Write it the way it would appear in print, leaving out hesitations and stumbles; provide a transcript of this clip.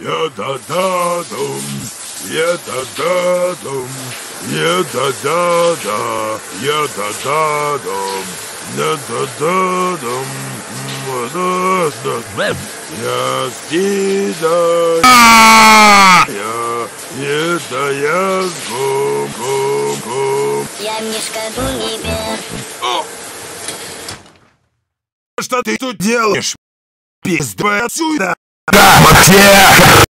Я-да-да-дум, я-да-да-дум, я-да-да-да, я-да-да-дум, я-да-да-дум, я стида, я с гум-гум-гум. Я Мишка Гумибер. Что ты тут делаешь? Пиздуй отсюда! Да, Максим!